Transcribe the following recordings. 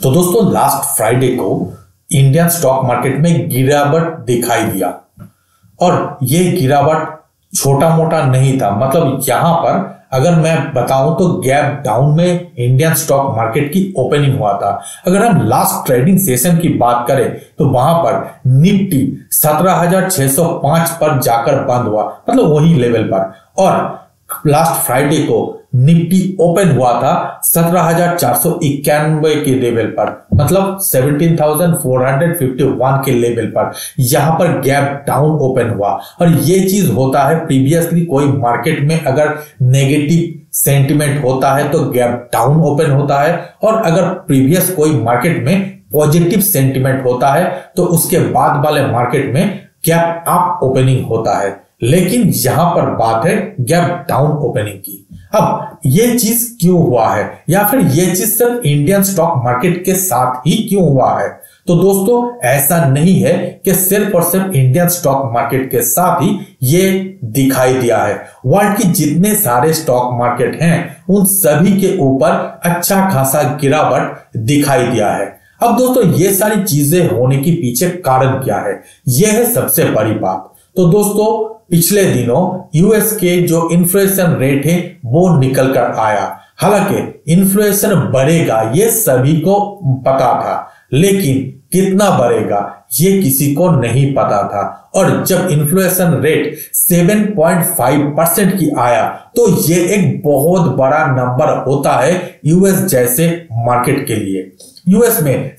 तो दोस्तों last Friday को इंडियन स्टॉक मार्केट में गिरावट दिखाई दिया और ये गिरावट छोटा मोटा नहीं था। मतलब यहां पर अगर मैं बताऊं तो गैप डाउन में इंडियन स्टॉक मार्केट की ओपनिंग हुआ था। अगर हम लास्ट ट्रेडिंग सेशन की बात करें तो वहां पर निफ्टी 17,605 पर जाकर बंद हुआ, मतलब वही लेवल पर। और लास्ट फ्राइडे को निफ्टी ओपन हुआ था 17,491 के लेवल पर, मतलब 17,451 के लेवल पर। यहां पर गैप डाउन ओपन हुआ और ये चीज होता है प्रीवियसली कोई मार्केट में अगर नेगेटिव सेंटिमेंट होता है तो गैप डाउन ओपन होता है, और अगर प्रीवियस कोई मार्केट में पॉजिटिव सेंटिमेंट होता है तो उसके बाद वाले मार्केट में गैप अप ओपनिंग होता है। लेकिन यहां पर बात है गैप डाउन ओपनिंग की। अब ये चीज क्यों हुआ है, या फिर ये चीज सिर्फ इंडियन स्टॉक मार्केट के साथ ही क्यों हुआ है? तो दोस्तों ऐसा नहीं है कि सिर्फ और सिर्फ इंडियन स्टॉक मार्केट के साथ ही ये दिखाई दिया है। वर्ल्ड की जितने सारे स्टॉक मार्केट हैं उन सभी के ऊपर अच्छा खासा गिरावट दिखाई दिया है। अब दोस्तों ये सारी चीजें होने के पीछे कारण क्या है, यह है सबसे बड़ी बात। तो दोस्तों पिछले दिनों यूएस के जो इन्फ्लेशन रेट है वो निकल कर आया। हालांकि इन्फ्लेशन बढ़ेगा ये सभी को पता था, लेकिन कितना बढ़ेगा ये किसी को नहीं पता था। और जब इन्फ्लेशन रेट 7.5% की आया तो ये एक बहुत बड़ा नंबर होता है यूएस जैसे मार्केट के लिए। यूएस में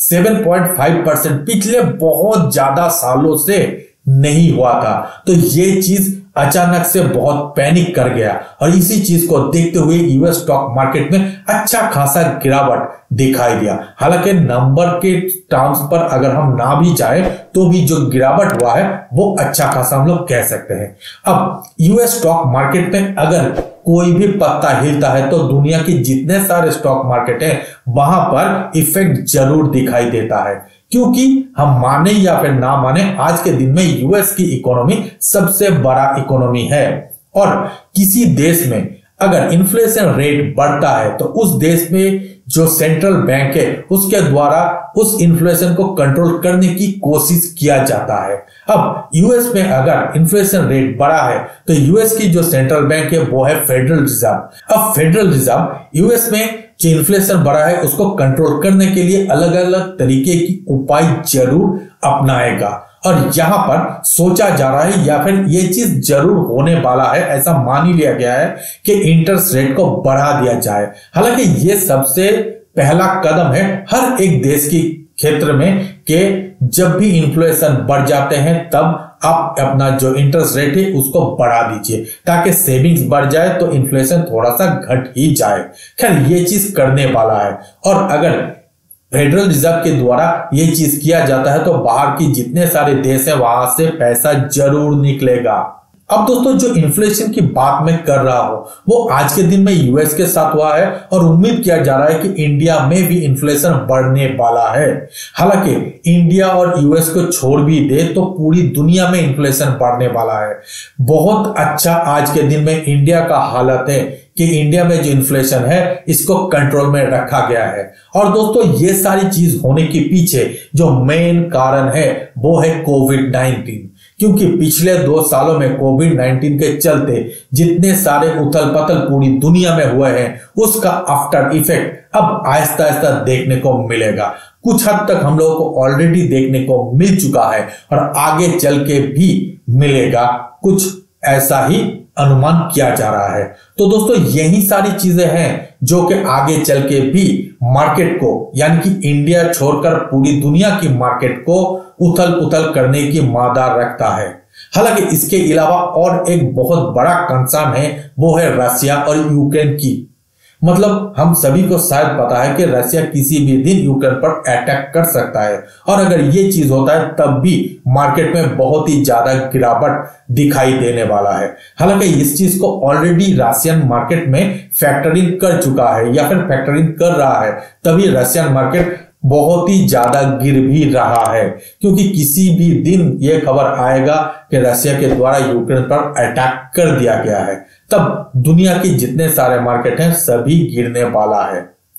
7.5% पिछले बहुत ज्यादा सालों से नहीं हुआ था, तो ये चीज अचानक से बहुत पैनिक कर गया और इसी चीज को देखते हुए यूएस स्टॉक मार्केट में अच्छा खासा गिरावट दिखाई दिया। हालांकि नंबर के टर्म्स पर अगर हम ना भी जाए तो भी जो गिरावट हुआ है वो अच्छा खासा हम लोग कह सकते हैं। अब यूएस स्टॉक मार्केट में अगर कोई भी पत्ता हिलता है तो दुनिया के जितने सारे स्टॉक मार्केट हैं वहां पर इफेक्ट जरूर दिखाई देता है, क्योंकि हम माने या फिर ना माने आज के दिन में यूएस की इकोनॉमी सबसे बड़ा इकोनॉमी है। और किसी देश में अगर इन्फ्लेशन रेट बढ़ता है तो उस देश में जो सेंट्रल बैंक है उसके द्वारा उस इन्फ्लेशन को कंट्रोल करने की कोशिश किया जाता है। अब यूएस में अगर इन्फ्लेशन रेट बढ़ा है तो यूएस की जो सेंट्रल बैंक है वो है फेडरल रिजर्व। अब फेडरल रिजर्व यूएस में जो इन्फ्लेशन बढ़ा है उसको कंट्रोल करने के लिए अलग अलग तरीके की उपाय जरूर अपनाएगा। और यहां पर सोचा जा रहा है या फिर ये चीज जरूर होने वाला है, ऐसा मान ही लिया गया है कि इंटरेस्ट रेट को बढ़ा दिया जाए। हालांकि ये सबसे पहला कदम है हर एक देश की क्षेत्र में कि जब भी इन्फ्लेशन बढ़ जाते हैं तब आप अपना जो इंटरेस्ट रेट है उसको बढ़ा दीजिए ताकि सेविंग्स बढ़ जाए तो इन्फ्लेशन थोड़ा सा घट ही जाए। खैर ये चीज करने वाला है, और अगर फेडरल रिजर्व के द्वारा ये चीज किया जाता है तो बाहर की जितने सारे देश है वहां से पैसा जरूर निकलेगा। अब दोस्तों जो इन्फ्लेशन की बात मैं कर रहा हूं वो आज के दिन में यूएस के साथ हुआ है और उम्मीद किया जा रहा है कि इंडिया में भी इन्फ्लेशन बढ़ने वाला है। हालांकि इंडिया और यूएस को छोड़ भी दे तो पूरी दुनिया में इन्फ्लेशन बढ़ने वाला है। बहुत अच्छा आज के दिन में इंडिया का हालत है कि इंडिया में जो इन्फ्लेशन है इसको कंट्रोल में रखा गया है। और दोस्तों ये सारी चीज होने के पीछे जो मेन कारण है वो है कोविड-19, क्योंकि पिछले 2 सालों में कोविड-19 के चलते जितने सारे उथल पथल पूरी दुनिया में हुए हैं उसका आफ्टर इफेक्ट अब आहिस्ता आहिस्ता देखने को मिलेगा। कुछ हद तक हम लोगों को ऑलरेडी देखने को मिल चुका है और आगे चल के भी मिलेगा, कुछ ऐसा ही अनुमान किया जा रहा है। तो दोस्तों यही सारी चीजें हैं जो कि आगे चल के भी मार्केट को, यानी कि इंडिया छोड़कर पूरी दुनिया की मार्केट को उथल पुथल करने की मादार रखता है। हालांकि इसके अलावा और एक बहुत बड़ा कंसर्न है वो है रशिया और यूक्रेन की। मतलब हम सभी को शायद पता है कि रशिया किसी भी दिन यूक्रेन पर अटैक कर सकता है, और अगर ये चीज होता है तब भी मार्केट में बहुत ही ज्यादा गिरावट दिखाई देने वाला है। हालांकि इस चीज को ऑलरेडी रशियन मार्केट में फैक्टरिंग कर चुका है या फिर फैक्टरिंग कर रहा है, तभी रशियन मार्केट बहुत ही ज्यादा गिर भी रहा है, क्योंकि किसी भी दिन यह खबर आएगा कि रशिया के द्वारा यूक्रेन पर अटैक कर दिया गया है, तब दुनिया के जितने सारे मार्केट हैं सभी गिरने वाला है।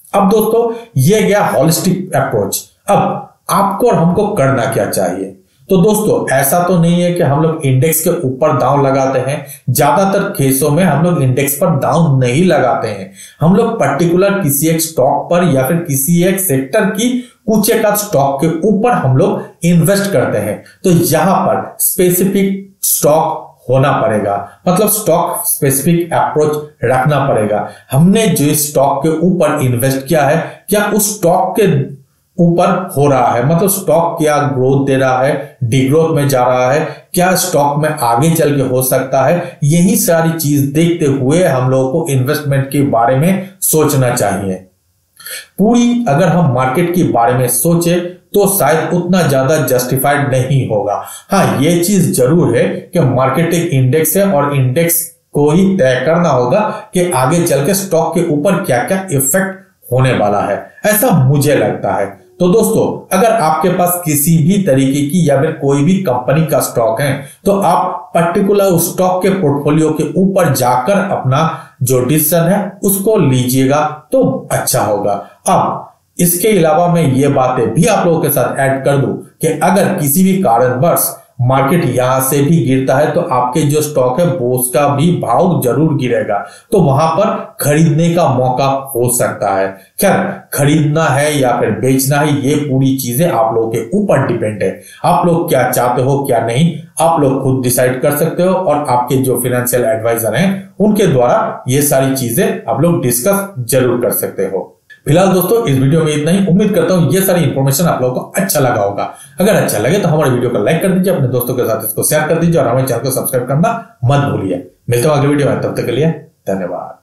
अब दोस्तों ये गया हॉलिस्टिक अप्रोच। अब आपको और हमको करना क्या चाहिए? तो दोस्तों ऐसा तो नहीं है कि हम लोग इंडेक्स के ऊपर दांव लगाते हैं। ज्यादातर केसों में हम लोग इंडेक्स पर दांव नहीं लगाते हैं। हम लोग पर्टिकुलर किसी एक स्टॉक पर या फिर किसी एक सेक्टर की कुछ एक स्टॉक के ऊपर हम लोग इन्वेस्ट करते हैं। तो यहां पर स्पेसिफिक स्टॉक होना पड़ेगा, मतलब स्टॉक स्पेसिफिक अप्रोच रखना पड़ेगा। हमने जो स्टॉक के ऊपर इन्वेस्ट किया है, क्या उस स्टॉक के ऊपर हो रहा है, मतलब स्टॉक क्या ग्रोथ दे रहा है, डिग्रोथ में जा रहा है, क्या स्टॉक में आगे चल के हो सकता है। यही सारी चीज देखते हुए हम लोगों को इन्वेस्टमेंट के बारे में सोचना चाहिए। पूरी अगर हम मार्केट के बारे में सोचे तो शायद उतना ज्यादा जस्टिफाइड नहीं होगा। हाँ, ये चीज जरूर है कि मार्केट एक इंडेक्स है और इंडेक्स को ही तय करना होगा कि आगे चल के स्टॉक के ऊपर क्या क्या इफेक्ट होने वाला है, ऐसा मुझे लगता है। तो दोस्तों अगर आपके पास किसी भी तरीके की या फिर कोई भी कंपनी का स्टॉक है तो आप पर्टिकुलर उस स्टॉक के पोर्टफोलियो के ऊपर जाकर अपना जो डिसीजन है उसको लीजिएगा तो अच्छा होगा। अब इसके अलावा मैं ये बातें भी आप लोगों के साथ ऐड कर दूं कि अगर किसी भी कारणवश मार्केट यहां से भी गिरता है तो आपके जो स्टॉक है वो उसका भी भाव जरूर गिरेगा, तो वहां पर खरीदने का मौका हो सकता है। खैर, खरीदना है या फिर बेचना है ये पूरी चीजें आप लोगों के ऊपर डिपेंड है। आप लोग क्या चाहते हो क्या नहीं आप लोग खुद डिसाइड कर सकते हो और आपके जो फाइनेंशियल एडवाइजर हैं उनके द्वारा ये सारी चीजें आप लोग डिस्कस जरूर कर सकते हो। फिलहाल दोस्तों इस वीडियो में इतना ही। उम्मीद करता हूं ये सारी इंफॉर्मेशन आप लोगों को अच्छा लगा होगा। अगर अच्छा लगे तो हमारे वीडियो को लाइक कर दीजिए, अपने दोस्तों के साथ इसको शेयर कर दीजिए और हमारे चैनल को सब्सक्राइब करना मत भूलिए। मिलते हैं अगले वीडियो में, तब तक के लिए धन्यवाद।